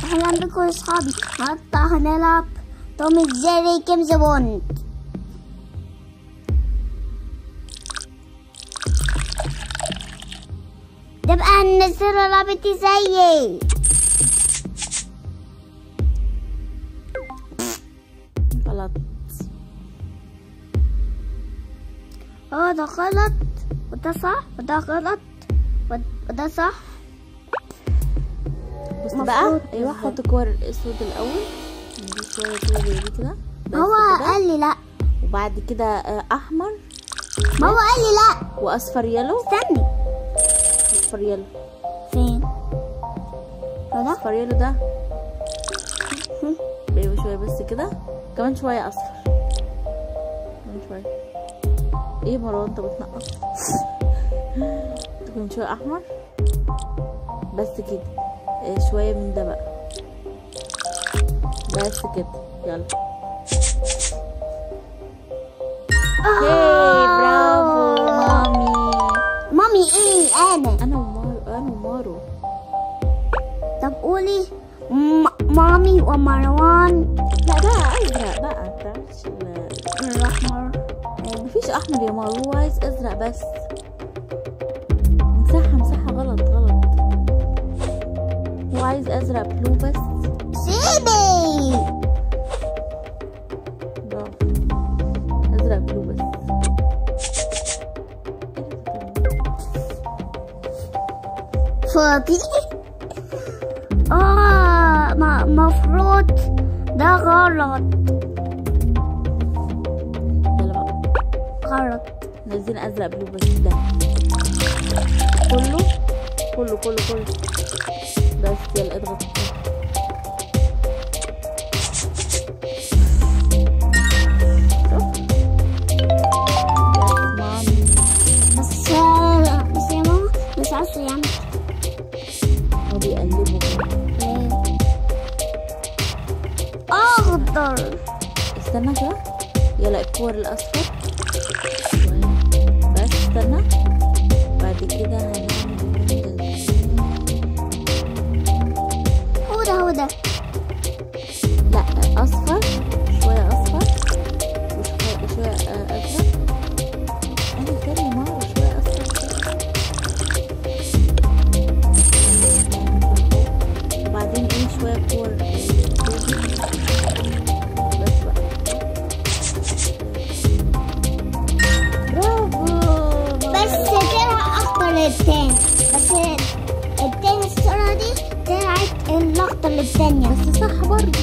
أهلا بكم يا أصحابي. النهاردة هنلعب توم جيري جيمز بوند. تبقى هننزل لعبتي زيي. غلط. ده غلط وده صح وده غلط وده صح. بص بقى، ايوه حط كور الاسود الاول، نجيب شويه كده زي دي كده. هو قال لي لا، وبعد كده احمر. ما هو قال لي لا. واصفر يلو. استني، اصفر يلو فين؟ ده اصفر يلو ده. ايوه شويه بس كده، كمان شويه اصفر، كمان شويه. ايه مروان انت بتنقص؟ كمان شويه احمر بس كده. شويه من ده بقى بس كده. يلا برافو مامي. ايه انا ومارو. طب قولي مامي ومروان. لا ده ازرق بقى، متعرفش الاحمر. مفيش احمر يا مارو، هو عايز ازرق بس. مسحها غلط. هو عايز ازرق بلو بس. سيبي. برافو، ازرق بلو بس. فاضي. مفروض ده غلط. يلا بقى غلط. نزل ازرق بلو بس. ده كله بس. يلا اضغط. بس يا ماما مش عارفه يعني. هو بيقلبه. اخضر. استنى كده. يلا الكور الاصفر بس. استنى بعد كده هنعمل هو ده. لا اصفر، شويه اصفر وشويه ازرق. انا تاني مره شويه اصفر وبعدين شويه كور بس بقى. برافو. بس طلع اخضر التاني. بس التاني الصورة دي طلعت الاخضر التانية. بس صح برضه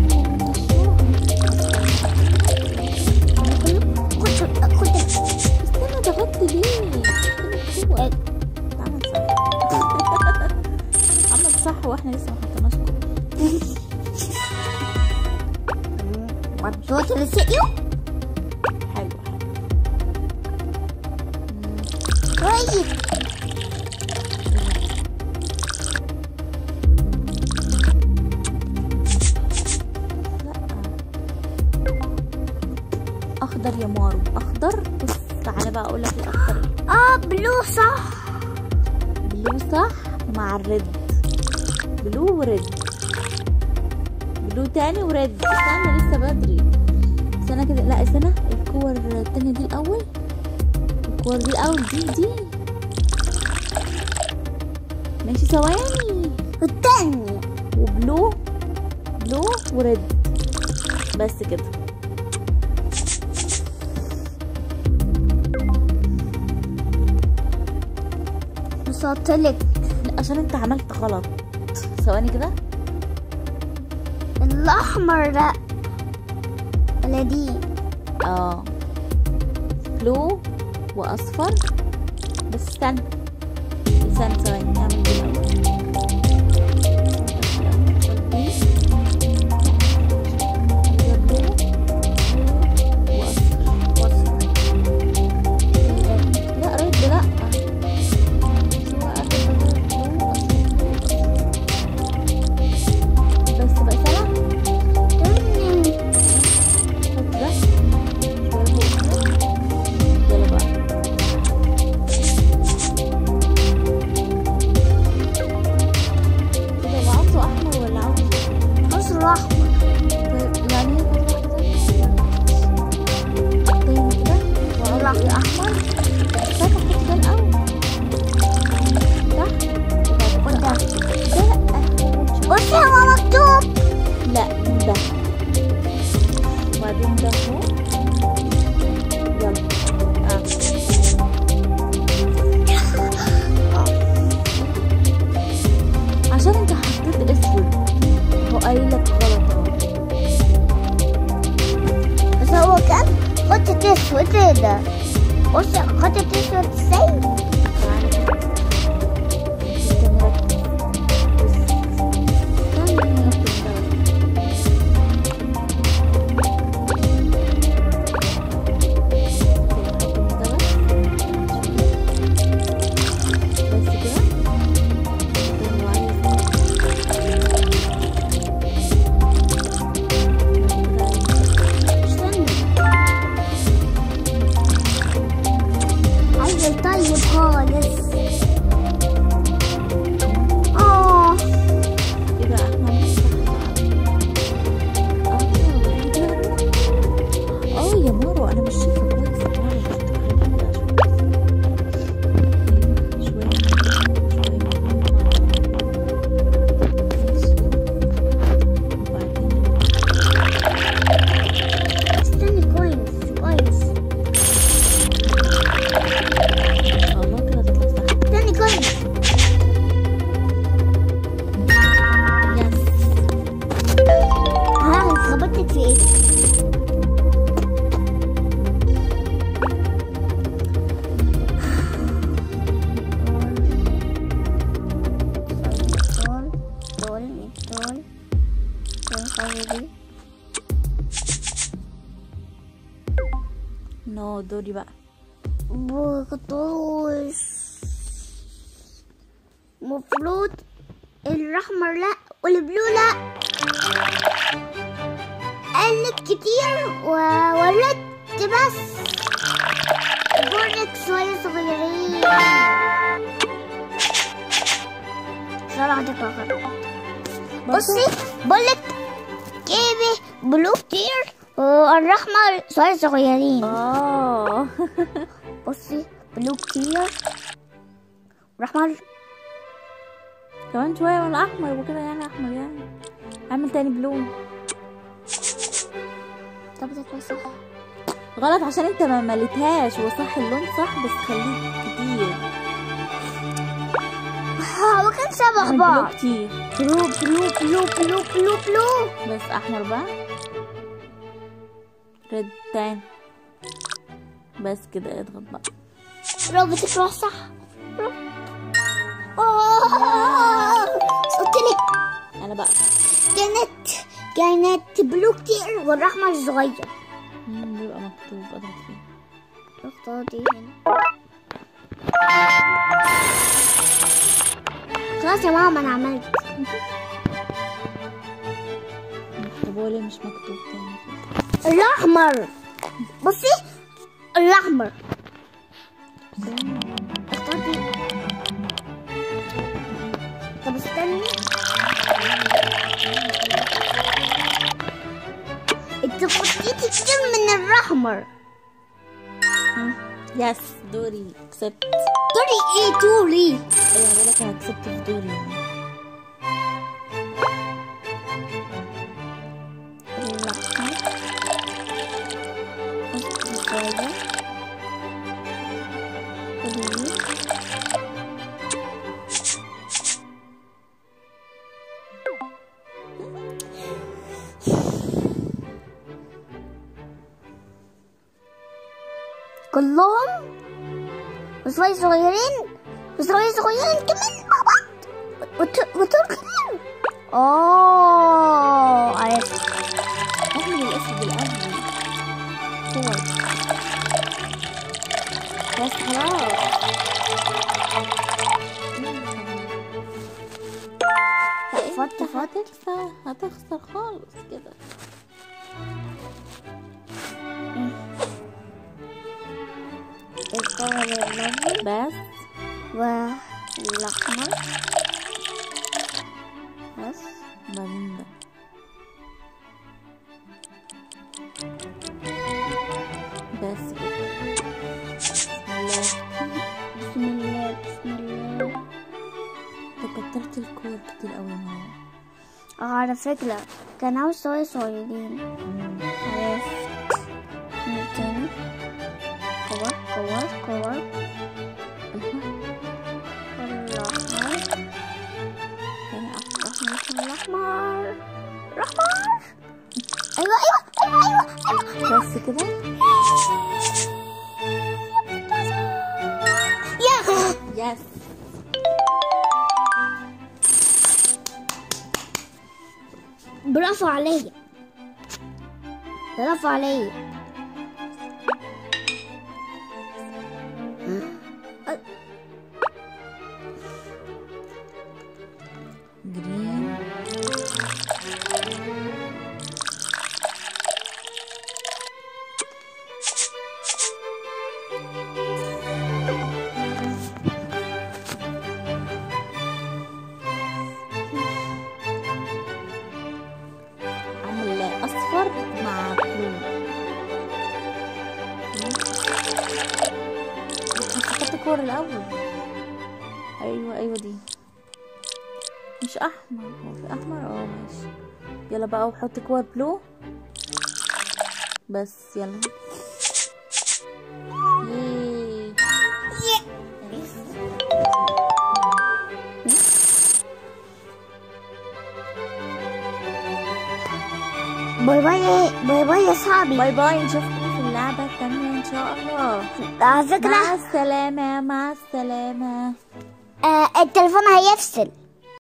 خد استنى ضغطت ليه؟ هو عمل صح واحنا لسه ما حطيناش مضغوط السقيو. حلو. كويس. اخضر يا مارو، اخضر. بص تعالى بقى اقول لك الاخضر. بلو صح. بلو صح مع الريد. بلو وريد. بلو تاني وريد. استنى لسه بدري. استنى كده. لا استنى، الكور التانية دي الاول. الكور دي الاول. دي ماشي. ثواني. التانية وبلو وريد بس كده. وصلتلك. لا عشان انت عملت غلط. ثواني كده. الاحمر لا ولا دي. بلو واصفر بس. استنى ثواني نعمل دي الاول. الأحمر. طيب يعني هي كانت واحدة تاني كده وأحمر أحمر. فاكر حط ده الأول صح؟ وبعد كده بصي هو مكتوب. لا ده وبعدين ده اهو. يلا عشان انت حطيت اسود هو قايل لك غلط اهو. بس هو كان خطة اسود كده. بصي خطة اسود ازاي؟ طيب خالص. ايه بقى احنا يا مارو انا مش شايفه كويس يا مارو استني كويس كويس. استني كويس. ها خبطت في ايه؟ نو دوري بقى. بقطوش مفروض الأحمر لا والبلو لا. قالك كتير وولدت بس بورك شوية صغيرين. صراحة تفاخر. بصي بقولك كيبي بلو كتير والأحمر شوية صغيرين. بصي بلو كتير والأحمر كمان شوية ولا أحمر وكده يعني أحمر يعني. اعمل تاني بلو. طب ده صح غلط عشان انت ما مليتهاش. هو صح اللون صح بس خليك كتير. هو كان شبه بعض. بلو كتير. بلو بلو بلو بلو بلو بلو. بس أحمر بقى. ريد تاني. بس كده اضغط بقى. برافو تكره صح. قلتلك انا بقى كانت بلو كتير والأحمر صغير. بيبقى مكتوب اضغط فيه. اختار دي هنا. خلاص يا ماما انا عملت. طب هو ليه مش مكتوب تاني كده؟ الأحمر. بصي الأحمر. اختار دي. طب استني. انت خطيتي كتير من الأحمر. يس دوري كسبت. دوري ايه دوري؟ ايوه بقولك انا كسبت في دوري يعني. كلهم وشوية صغيرين وشوية صغيرين كمان مع بعض وطول كبير. عرفت. اعمل الاسود الاول صور. بس خلاص. هتخسر خالص كده. الكور الأبيض بس والأحمر بس. بعدين ده بس كده. بسم الله بسم الله. انت كترت الكور كتير قوي يا ماما. على فكرة كان عاوز شوية صغيرين. عرفت. تاني كور كور كور. الأحمر تاني الأحمر الأحمر. أيوة أيوة أيوة أيوة. بس كده. يس. برافو عليا برافو عليا. جرين. اصفر مع بلو. حطيت الكور الاول. ايوه ايوه دي مش احمر. هو في احمر؟ ماشي. يلا بقى وحط كور بلو بس. يلا باي باي باي باي يا صاحبي. باي باي. نشوفكم في اللعبة التانية ان شاء الله. على فكرة مع السلامة. مع السلامة. التليفون هيفصل.